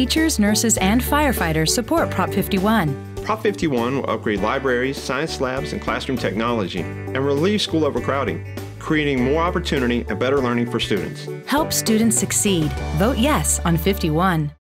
teachers, nurses, and firefighters support Prop 51. Prop 51 will upgrade libraries, science labs, and classroom technology and relieve school overcrowding, creating more opportunity and better learning for students. Help students succeed. Vote yes on 51.